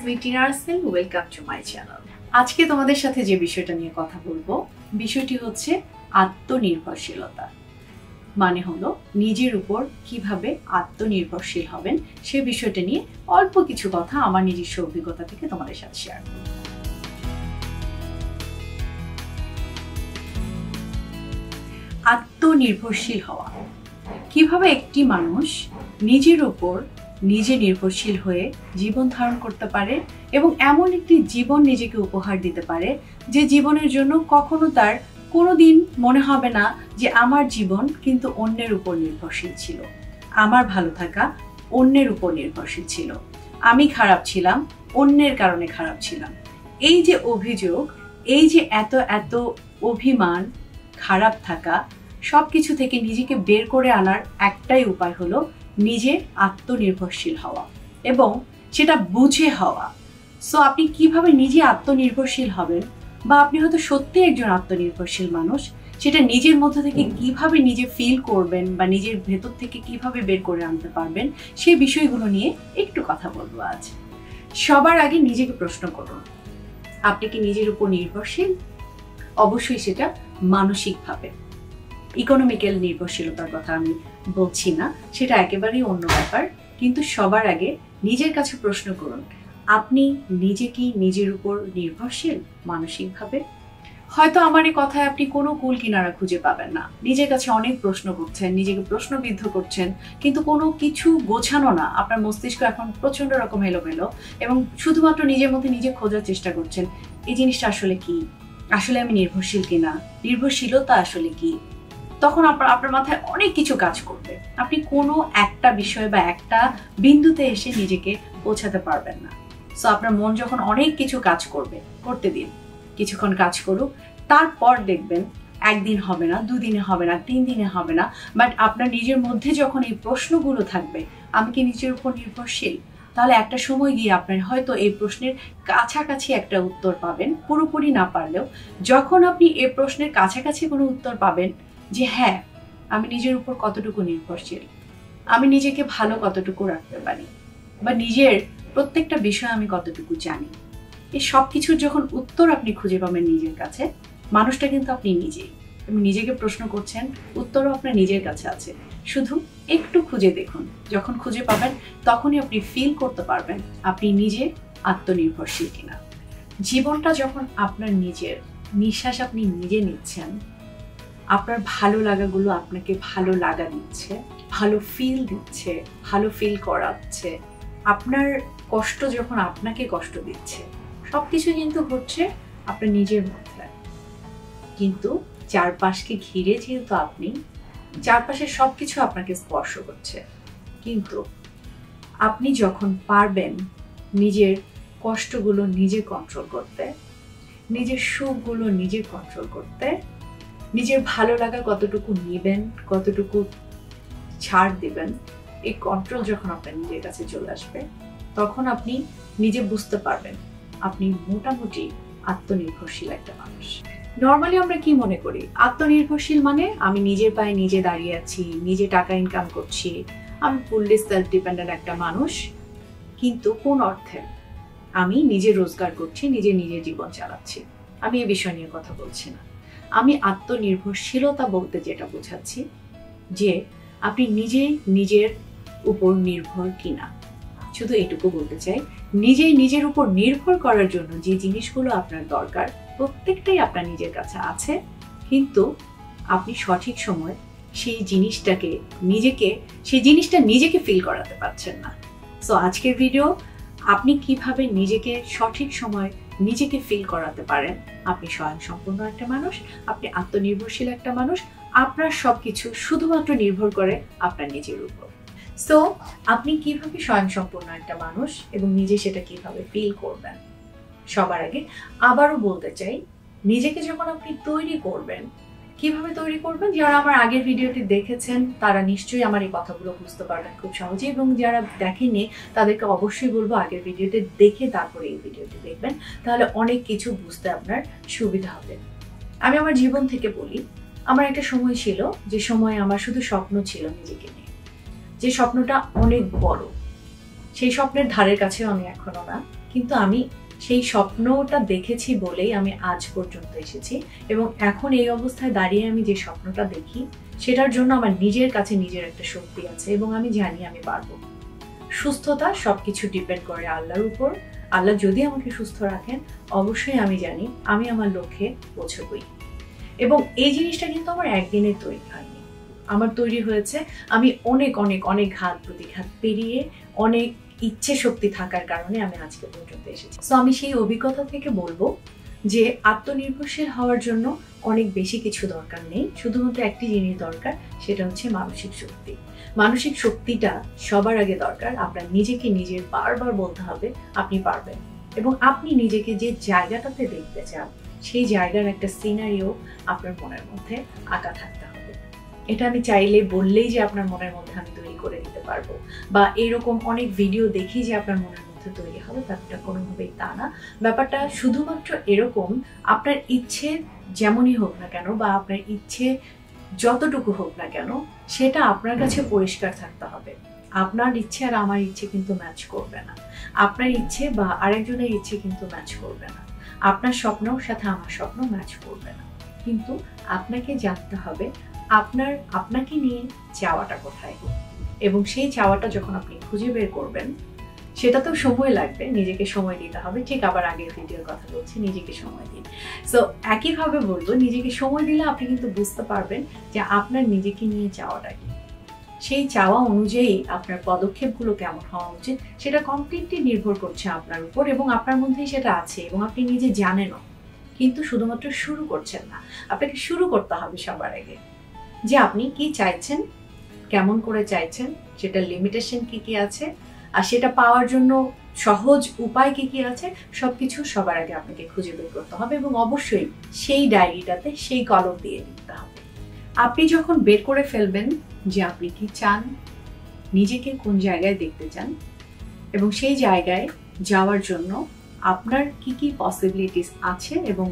Sweety nursing, welcome to my channel. আজকে তোমাদের সাথে যে বিষয়টা নিয়ে কথা বলবো, বিষয়টি হচ্ছে আত্মনির্ভরশীলতা। মানে হলো নিজের উপর কিভাবে আত্মনির্ভরশীল হবেন সে বিষয়টা নিয়ে অল্প কিছু কথা আমার নিজস্ব অভিজ্ঞতা থেকে তোমাদের সাথে শেয়ার করব। আত্মনির্ভরশীল হওয়া, কিভাবে একটি মানুষ নিজের উপর নিজে নির্ভরশীল হয়ে জীবন ধারণ করতে পারে এবং এমন একটি জীবন নিজেকে উপহার দিতে পারে যে জীবনের জন্য কখনো তার কোনোদিন মনে হবে না যে আমার জীবন কিন্তু অন্যের উপর নির্ভরশীল ছিল, আমার ভালো থাকা অন্যের উপর নির্ভরশীল ছিল, আমি খারাপ ছিলাম অন্যের কারণে খারাপ ছিলাম। এই যে অভিযোগ, এই যে এত এত অভিমান, খারাপ থাকা, সবকিছু থেকে নিজেকে বের করে আনার একটাই উপায় হলো নিজে আত্মনির্ভরশীল হওয়া এবং সেটা বুঝে হওয়া। সো আপনি কিভাবে নিজে আত্মনির্ভরশীল হবেন, বা আপনি হয়তো সত্যি একজন আত্মনির্ভরশীল মানুষ, সেটা নিজের মধ্যে থেকে কিভাবে নিজে ফিল করবেন বা নিজের ভেতর থেকে কিভাবে বের করে আনতে পারবেন, সেই বিষয়গুলো নিয়ে একটু কথা বলবো আজ। সবার আগে নিজেকে প্রশ্ন করুন, আপনি কি নিজের উপর নির্ভরশীল? অবশ্যই সেটা মানসিকভাবে। ইকোনমিক্যাল নির্ভরশীলতার কথা আমি বলছি না, সেটা একেবারেই অন্য ব্যাপার। কিন্তু সবার আগে নিজের কাছে প্রশ্ন করুন, আপনি নিজে কি নিজের উপর নির্ভরশীল মানসিকভাবে? হয়তো আমার এই কথায় আপনি কোনো কুল কিনারা খুঁজে পাবেন না, নিজের কাছে অনেক প্রশ্ন করছেন, নিজেকে প্রশ্নবিদ্ধ করছেন, কিন্তু কোনো কিছু গোছানো না। আপনার মস্তিষ্ক এখন প্রচন্ড রকম এলোমেলো এবং শুধুমাত্র নিজের মধ্যে নিজে খোঁজার চেষ্টা করছেন, এই জিনিসটা আসলে কি, আসলে আমি নির্ভরশীল কিনা, নির্ভরশীলতা আসলে কি। তখন আপনার মাথায় অনেক কিছু কাজ করবে, আপনি কোনো একটা বিষয় বা একটা বিন্দুতে এসে নিজেকে পৌঁছাতে পারবেন না। সো আপনার মন যখন অনেক কিছু কাজ করবে, করতে দিন, কিছুক্ষণ কাজ করুক, তারপর দেখবেন একদিন হবে না, দুদিনে হবে না, 3 দিনে হবে না, বাট আপনার নিজের মধ্যে যখন এই প্রশ্নগুলো থাকবে, আমি কি নিজের উপর নির্ভরশীল, তাহলে একটা সময় গিয়ে আপনার হয়তো এই প্রশ্নের কাছাকাছি একটা উত্তর পাবেন, পুরোপুরি না পারলেও। যখন আপনি এই প্রশ্নের কাছাকাছি কোনো উত্তর পাবেন যে হ্যাঁ, আমি নিজের উপর কতটুকু নির্ভরশীল, আমি নিজেকে ভালো কতটুকু রাখতে পারি, বা নিজের প্রত্যেকটা বিষয় আমি কতটুকু জানি, এই সব কিছুর যখন উত্তর আপনি খুঁজে পাবেন নিজের কাছে, মানুষটা কিন্তু আপনি নিজেই। আপনি নিজেকে প্রশ্ন করছেন, উত্তরও আপনার নিজের কাছে আছে, শুধু একটু খুঁজে দেখুন। যখন খুঁজে পাবেন তখনই আপনি ফিল করতে পারবেন আপনি নিজে আত্মনির্ভরশীল কিনা। জীবনটা যখন আপনার নিজের, নিঃশ্বাস আপনি নিজে নিচ্ছেন, আপনার ভালো লাগাগুলো আপনাকে ভালো লাগা দিচ্ছে, ভালো ফিল দিচ্ছে, ভালো ফিল করাচ্ছে, আপনার কষ্ট যখন আপনাকে কষ্ট দিচ্ছে, সবকিছু কিন্তু ঘটছে আপনার নিজের মধ্যে। কিন্তু চারপাশকে ঘিরে যেহেতু আপনি, চারপাশের সবকিছু আপনাকে স্পর্শ করছে, কিন্তু আপনি যখন পারবেন নিজের কষ্টগুলো নিজে কন্ট্রোল করতে, নিজের সুখগুলো নিজে কন্ট্রোল করতে, নিজের ভালো লাগা কতটুকু নেবেন, কতটুকু ছাড় দিবেন, এই কন্ট্রোল যখন আপনার নিজের কাছে চলে আসবে, তখন আপনি নিজে বুঝতে পারবেন আপনি মোটামুটি আত্মনির্ভরশীল একটা মানুষ। নর্মালি আমরা কি মনে করি, আত্মনির্ভরশীল মানে আমি নিজের পায়ে নিজে দাঁড়িয়ে আছি, নিজে টাকা ইনকাম করছি, আমি ফুললি সেলফ ডিপেন্ডেন্ট একটা মানুষ। কিন্তু কোন অর্থে? আমি নিজে রোজগার করছি, নিজে নিজের জীবন চালাচ্ছি, আমি এই বিষয় নিয়ে কথা বলছি না। আমি আত্মনির্ভরশীলতা বলতে যেটা বোঝাচ্ছি, যে আপনি নিজেই নিজের উপর নির্ভর কিনা, শুধু এটুকু বলতে চাই। নিজেই নিজের উপর নির্ভর করার জন্য যে জিনিসগুলো আপনার দরকার, প্রত্যেকটাই আপনার নিজের কাছে আছে, কিন্তু আপনি সঠিক সময় সেই জিনিসটা নিজেকে ফিল করাতে পারছেন না। সো আজকের ভিডিও, আপনি কিভাবে নিজেকে সঠিক সময় নিজেকে ফিল করাতে পারেন আপনি স্বয়ংসম্পূর্ণ একটা মানুষ, আপনি আত্মনির্ভরশীল একটা মানুষ, আপনার সবকিছু শুধুমাত্র নির্ভর করে আপনার নিজের উপর। সো আপনি কিভাবে স্বয়ংসম্পূর্ণ একটা মানুষ এবং নিজে সেটা কিভাবে ফিল করবেন। সবার আগে আবারও বলতে চাই, নিজেকে যখন আপনি তৈরি করবেন, কিভাবে তৈরি করবেন, যারা আমার আগের ভিডিওটি দেখেছেন তারা নিশ্চয়ই আমার এই কথাগুলো বুঝতে পারবেন খুব সহজে, এবং যারা দেখেননি তাদেরকে অবশ্যই বলবো আগের ভিডিওটি দেখে তারপরে এই ভিডিওটি দেখবেন, তাহলে অনেক কিছু বুঝতে আপনার সুবিধা হবে। আমি আমার জীবন থেকে বলি, আমার একটা সময় ছিল যে সময় আমার শুধু স্বপ্ন ছিল নিজেকে নিয়ে, যে স্বপ্নটা অনেক বড়, সেই স্বপ্নের ধারের কাছেও আমি এখনো না, কিন্তু আমি সেই স্বপ্নটা দেখেছি বলেই আমি আজ পর্যন্ত এসেছি, এবং এখন এই অবস্থায় দাঁড়িয়ে আমি যে স্বপ্নটা দেখি সেটার জন্য আমার নিজের কাছে নিজের একটা শক্তি আছে, এবং আমি জানি আমি পারবো। সুস্থতা সবকিছু ডিপেন্ড করে আল্লাহর উপর। আল্লাহ যদি আমাকে সুস্থ রাখেন, অবশ্যই আমি জানি আমি আমার লক্ষ্যে পৌঁছবই। এবং এই জিনিসটা কিন্তু আমার একদিনে তৈরি হয়নি, আমার তৈরি হয়েছে আমি অনেক অনেক অনেক ঘাত প্রতিঘাত পেরিয়ে, অনেক ইচ্ছে শক্তি থাকার কারণে আমি আজকে পর্যন্ত এসেছি। তো আমি সেই অভিজ্ঞতা থেকে বলবো যে আত্মনির্ভরশীল হওয়ার জন্য অনেক বেশি কিছু দরকার নেই, শুধুমাত্র একটি জিনিস দরকার, সেটা হচ্ছে মানসিক শক্তি। মানসিক শক্তিটা সবার আগে দরকার। আপনার নিজেকে নিজের বারবার বলতে হবে আপনি পারবেন, এবং আপনি নিজেকে যে জায়গাটাতে দেখতে চান সেই জায়গার একটা সিনারিও আপনার মনের মধ্যে আঁকা থাকতে হবে। এটা আমি চাইলে বললেই যে আপনার মনের মধ্যে আমি তৈরি করে দিতে পারবো, বা এরকম অনেক ভিডিও দেখি যে আপনার মনের মধ্যে তৈরি হবে, ব্যাপারটা কোনোভাবেই তা না। ব্যাপারটা শুধুমাত্র এরকম, আপনার ইচ্ছে যেমনই হোক না কেন, বা আপনার ইচ্ছে যতটুকু হোক না কেন, সেটা আপনার কাছে পরিষ্কার থাকতে হবে। আপনার ইচ্ছে আর আমার ইচ্ছে কিন্তু ম্যাচ করবে না, আপনার ইচ্ছে বা আরেকজনের ইচ্ছে কিন্তু ম্যাচ করবে না, আপনার স্বপ্নের সাথে আমার স্বপ্ন ম্যাচ করবে না। কিন্তু আপনাকে জানতে হবে আপনাকে নিয়ে চাওয়াটা কোথায়, এবং সেই চাওয়াটা যখন আপনি খুঁজে বের করবেন, সেটা তো সময় লাগবে, নিজেকে সময় দিতে হবে। ঠিক আবার আগের ভিডিওর কথা বলছি, নিজেকে সময় দিন। সো একইভাবে বলবো, নিজেকে সময় দিলে আপনি কিন্তু বুঝতে পারবেন যে আপনার নিজেকে নিয়ে চাওয়াটা কি, সেই চাওয়া অনুযায়ী আপনার পদক্ষেপগুলো কেমন হওয়া উচিত, সেটা কমপ্লিটলি নির্ভর করছে আপনার উপর, এবং আপনার মধ্যেই সেটা আছে এবং আপনি নিজে জানেনও, কিন্তু শুধুমাত্র শুরু করছেন না। আপনাকে শুরু করতে হবে সবার আগে, যে আপনি কি চাইছেন, কেমন করে চাইছেন, সেটার লিমিটেশন কি কি আছে, আর সেটা পাওয়ার জন্য সহজ উপায় কি কি আছে, সবকিছু সবার আগে আপনাকে খুঁজে বের করতে হবে, এবং অবশ্যই সেই ডায়েরিটাতে সেই কলম দিয়ে লিখতে হবে। আপনি যখন বের করে ফেলবেন যে আপনি কি চান, নিজেকে কোন জায়গায় দেখতে চান, এবং সেই জায়গায় যাওয়ার জন্য আপনার কি কি পসিবিলিটিস আছে এবং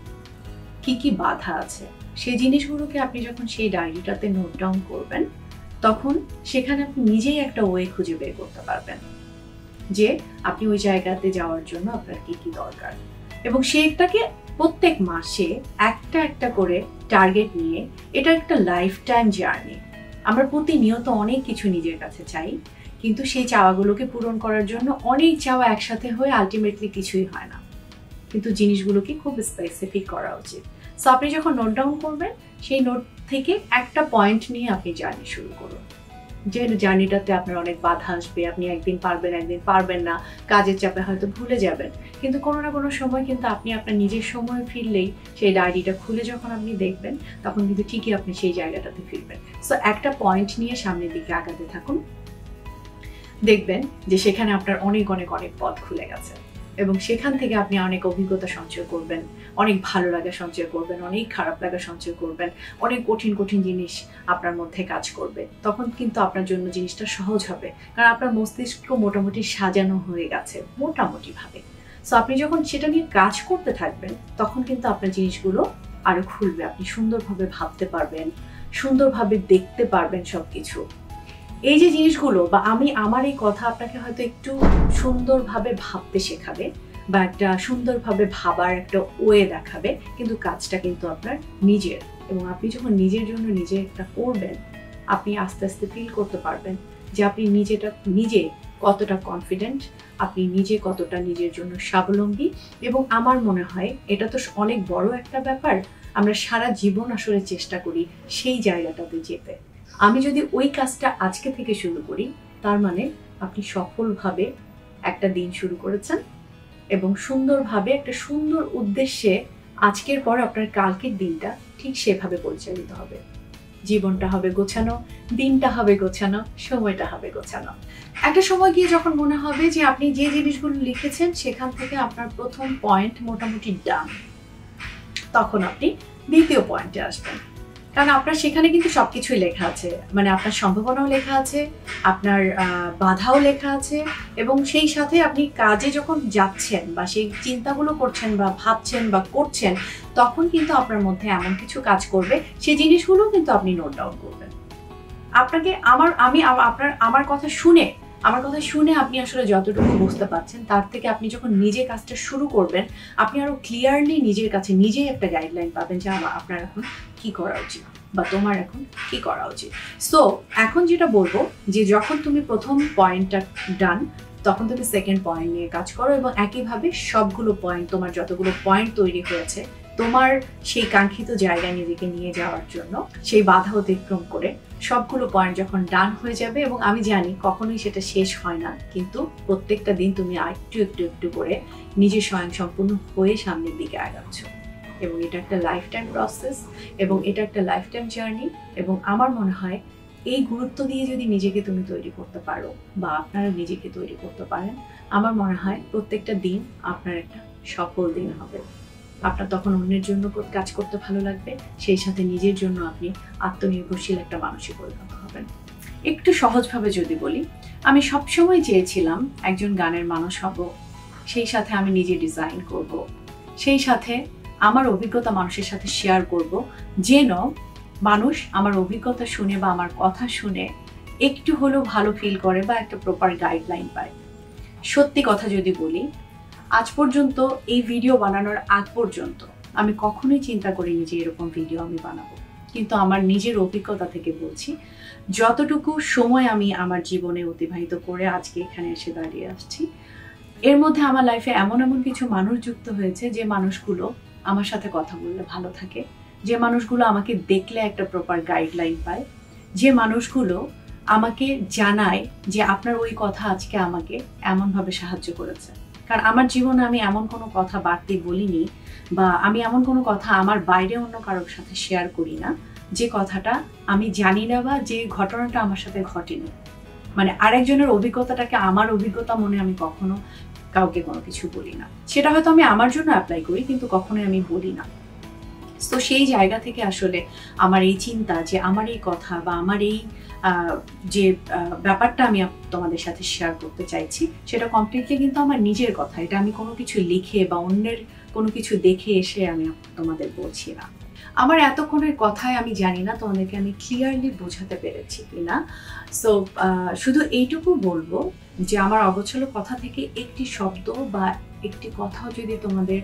কি কি বাধা আছে, সেই জিনিসগুলোকে আপনি যখন সেই ডায়েরিটাতে নোট ডাউন করবেন, তখন সেখানে আপনি নিজেই একটা ওয়ে খুঁজে বের করতে পারবেন যে আপনি ওই জায়গাতে যাওয়ার জন্য আপনার কি কি দরকার। এবং সেইটাকে প্রত্যেক মাসে একটা একটা করে টার্গেট নিয়ে, এটা একটা লাইফ টাইম জার্নি। আমরা প্রতিনিয়ত অনেক কিছু নিজের কাছে চাই, কিন্তু সেই চাওয়াগুলোকে পূরণ করার জন্য অনেক চাওয়া একসাথে হয়ে আলটিমেটলি কিছুই হয় না, কিন্তু জিনিসগুলোকে খুব স্পেসিফিক করা উচিত। সো আপনি যখন নোট ডাউন করবেন, সেই নোট থেকে একটা পয়েন্ট নিয়ে আপনি জার্নি শুরু করুন। যে জার্নিটাতে আপনার অনেক বাধা আসবে, আপনি একদিন পারবেন, একদিন পারবেন না, কাজের চাপে হয়তো ভুলে যাবেন, কিন্তু কোনো না কোনো সময় কিন্তু আপনি আপনার নিজের সময় ফিরলেই, সেই ডায়েরিটা খুলে যখন আপনি দেখবেন, তখন কিন্তু ঠিকই আপনি সেই জায়গাটাতে ফিরবেন। সো একটা পয়েন্ট নিয়ে সামনের দিকে আগাতে থাকুন, দেখবেন যে সেখানে আপনার অনেক অনেক অনেক পথ খুলে গেছে, এবং সেখান থেকে আপনি অনেক অভিজ্ঞতা সঞ্চয় করবেন, অনেক ভালো লাগা সঞ্চয় করবেন, অনেক খারাপ লাগা সঞ্চয় করবেন, অনেক কঠিন কঠিন জিনিস আপনার মধ্যে কাজ করবে। তখন কিন্তু আপনার জন্য জিনিসটা সহজ হবে, কারণ আপনার মস্তিষ্ক মোটামুটি সাজানো হয়ে গেছে মোটামুটি ভাবে। সো আপনি যখন সেটা নিয়ে কাজ করতে থাকবেন, তখন কিন্তু আপনার জিনিসগুলো আরো খুলবে, আপনি সুন্দরভাবে ভাবতে পারবেন, সুন্দরভাবে দেখতে পারবেন সবকিছু। এই যে জিনিসগুলো, বা আমার এই কথা আপনাকে হয়তো একটু সুন্দরভাবে ভাবতে শেখাবে, বা একটা সুন্দরভাবে ভাবার একটা ওয়ে দেখাবে, কিন্তু কাজটা কিন্তু আপনার নিজের। এবং আপনি যখন নিজের জন্য নিজে একটা করবেন, আপনি আস্তে আস্তে ফিল করতে পারবেন যে আপনি নিজে কতটা কনফিডেন্ট, আপনি নিজে কতটা নিজের জন্য স্বাবলম্বী। এবং আমার মনে হয় এটা তো অনেক বড় একটা ব্যাপার, আমরা সারা জীবন আসলে চেষ্টা করি সেই জায়গাটাতে যেতে। আমি যদি ওই কাজটা আজকে থেকে শুরু করি, তার মানে আপনি সফলভাবে একটা দিন শুরু করেছেন, এবং সুন্দরভাবে একটা সুন্দর উদ্দেশ্যে আজকের পর আপনার কালকের দিনটা ঠিক সেভাবে পরিচালিত হবে। জীবনটা হবে গোছানো, দিনটা হবে গোছানো, সময়টা হবে গোছানো। একটা সময় গিয়ে যখন মনে হবে যে আপনি যে জিনিসগুলো লিখেছেন সেখান থেকে আপনার প্রথম পয়েন্ট মোটামুটি ডান, তখন আপনি দ্বিতীয় পয়েন্টে আসবেন, কারণ আপনার সেখানে কিন্তু সবকিছুই লেখা আছে, মানে আপনার সম্ভাবনাও লেখা আছে, আপনার বাধাও লেখা আছে, এবং সেই সাথে আপনি কাজে যখন যাচ্ছেন বা সেই চিন্তাগুলো করছেন বা ভাবছেন বা করছেন, তখন কিন্তু আপনার মধ্যে এমন কিছু কাজ করবে, সেই জিনিসগুলো কিন্তু আপনি নোট ডাউন করবেন। আপনাকে আমার কথা শুনে আমার কথা শুনে আপনি আসলে যতটুকু বুঝতে পারছেন তার থেকে আপনি যখন নিজে কাজটা শুরু করবেন আপনি আরো ক্লিয়ারলি নিজের কাছে নিজেই একটা গাইডলাইন পাবেন যে আপনার এখন কি করা উচিত বা তোমার এখন কি করা উচিত। সো এখন যেটা বলবো যে যখন তুমি প্রথম পয়েন্টটা ডান তখন তুমি সেকেন্ড পয়েন্ট নিয়ে কাজ করো এবং একইভাবে সবগুলো পয়েন্ট, তোমার যতগুলো পয়েন্ট তৈরি হয়েছে তোমার সেই কাঙ্ক্ষিত জায়গায় নিজেকে নিয়ে যাওয়ার জন্য সেই বাধা অতিক্রম করে সবগুলো পয়েন্ট যখন ডান হয়ে যাবে, এবং আমি জানি কখনোই সেটা শেষ হয় না, কিন্তু প্রত্যেকটা দিন তুমি একটু একটু একটু করে নিজে স্বয়ংসম্পূর্ণ হয়ে সামনের দিকে আগাচ্ছ, এবং এটা একটা লাইফ টাইম প্রসেস এবং এটা একটা লাইফ টাইম জার্নি। এবং আমার মনে হয় এই গুরুত্ব দিয়ে যদি নিজেকে তুমি তৈরি করতে পারো বা আপনারা নিজেকে তৈরি করতে পারেন, আমার মনে হয় প্রত্যেকটা দিন আপনার একটা সফল দিন হবে। আপনার তখন অন্যের জন্য কাজ করতে ভালো লাগবে, সেই সাথে নিজের জন্য আপনি আত্মনির্ভরশীল একটা মানুষে পরিণত হবেন। একটু সহজভাবে যদি বলি, আমি সবসময় চেয়েছিলাম একজন গানের মানুষ হব, সেই সাথে আমি নিজে ডিজাইন করব, সেই সাথে আমার অভিজ্ঞতা মানুষের সাথে শেয়ার করব, যেন মানুষ আমার অভিজ্ঞতা শুনে বা আমার কথা শুনে একটু হলেও ভালো ফিল করে বা একটা প্রপার গাইডলাইন পায়। সত্যি কথা যদি বলি, আজ পর্যন্ত এই ভিডিও বানানোর আগ পর্যন্ত আমি কখনোই চিন্তা করিনি যে এরকম ভিডিও আমি বানাবো, কিন্তু আমার নিজের অভিজ্ঞতা থেকে বলছি, যতটুকু সময় আমি আমার জীবনে অতিবাহিত করে আজকে এখানে এসে দাঁড়িয়ে আসছি, এর মধ্যে আমার লাইফে এমন এমন কিছু মানুষ যুক্ত হয়েছে যে মানুষগুলো আমার সাথে কথা বললে ভালো থাকে, যে মানুষগুলো আমাকে দেখলে একটা প্রপার গাইডলাইন পায়, যে মানুষগুলো আমাকে জানায় যে আপনার ওই কথা আজকে আমাকে এমনভাবে সাহায্য করেছে। কারণ আমার জীবনে আমি এমন কোনো কথা বাড়তি বলিনি বা আমি এমন কোনো কথা আমার বাইরে অন্য কারোর সাথে শেয়ার করি না যে কথাটা আমি জানি না বা যে ঘটনাটা আমার সাথে ঘটেনি। মানে আরেকজনের অভিজ্ঞতাটাকে আমার অভিজ্ঞতা মনে আমি কখনো কাউকে কোনো কিছু বলি না। সেটা হয়তো আমি আমার জন্য অ্যাপ্লাই করি, কিন্তু কখনোই আমি বলি না। তো সেই জায়গা থেকে আসলে আমার এই চিন্তা যে আমার এই কথা বা আমার এই যে ব্যাপারটা আমি তোমাদের সাথে শেয়ার করতে চাইছি, সেটা কমপ্লিটলি কিন্তু আমার নিজের কথা। এটা আমি কোনো কিছু লিখে বা অন্যের কোনো কিছু দেখে এসে আমি তোমাদের বলছি না। আমার এতক্ষণের কথায় আমি জানি না তোমাদেরকে আমি ক্লিয়ারলি বোঝাতে পেরেছি কিনা। সো শুধু এইটুকু বলবো যে আমার অগোছালো কথা থেকে একটি শব্দ বা একটি কথাও যদি তোমাদের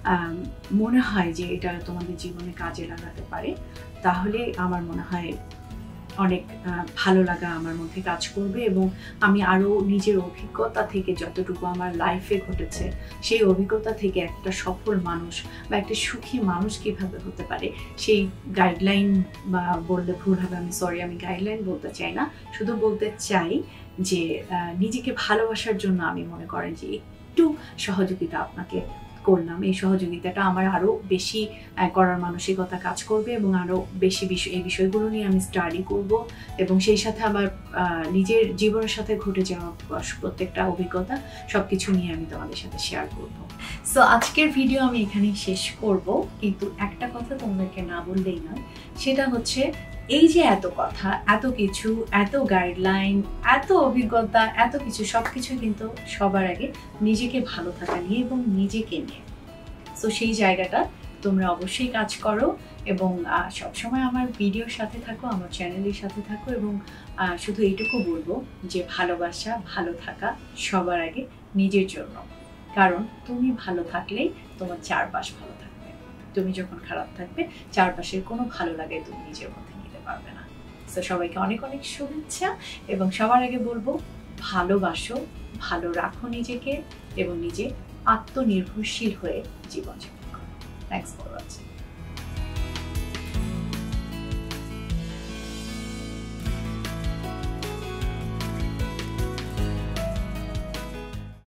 মনে হয় যে এটা তোমাদের জীবনে কাজে লাগাতে পারে, তাহলে আমার মনে হয় অনেক ভালো লাগা আমার মধ্যে কাজ করবে, এবং আমি আরও নিজের অভিজ্ঞতা থেকে যতটুকু আমার লাইফে ঘটেছে সেই অভিজ্ঞতা থেকে একটা সফল মানুষ বা একটা সুখী মানুষ কিভাবে হতে পারে সেই গাইডলাইন, বা বললে ভুল হবে, আমি সরি, আমি গাইডলাইন বলতে চাই না, শুধু বলতে চাই যে নিজেকে ভালোবাসার জন্য আমি মনে করেন যে একটু সহযোগিতা আপনাকে করলাম। এই সহযোগিতাটা আমার আরও বেশি করার মানসিকতা কাজ করবে এবং আরও বেশি এই বিষয়গুলো নিয়ে আমি স্টাডি করব, এবং সেই সাথে আমার নিজের জীবনের সাথে ঘটে যাওয়া প্রত্যেকটা অভিজ্ঞতা সবকিছু নিয়ে আমি তোমাদের সাথে শেয়ার করব। সো আজকের ভিডিও আমি এখানেই শেষ করব, কিন্তু একটা কথা তোমাদেরকে না বললেই নয়, সেটা হচ্ছে এই যে এত কথা, এত কিছু, এত গাইডলাইন, এত অভিজ্ঞতা, এত কিছু, সবকিছু কিন্তু সবার আগে নিজেকে ভালো থাকা নিয়ে এবং নিজেকে নিয়ে। সো সেই জায়গাটা তোমরা অবশ্যই কাজ করো এবং সবসময় আমার ভিডিওর সাথে থাকো, আমার চ্যানেলের সাথে থাকো, এবং শুধু এইটুকু বলবো যে ভালোবাসা, ভালো থাকা সবার আগে নিজের জন্য। কারণ তুমি ভালো থাকলেই তোমার চারপাশ ভালো থাকবে। তুমি যখন খারাপ থাকবে, চারপাশের কোনো ভালো লাগে তুমি নিজের মধ্যে নিতে পারবে না। তো সবাইকে অনেক অনেক শুভেচ্ছা, এবং সবার আগে বলবো ভালোবাসো, ভালো রাখো নিজেকে, এবং নিজে আত্মনির্ভরশীল হয়ে জীবনযাপন করো। Thanks for watching.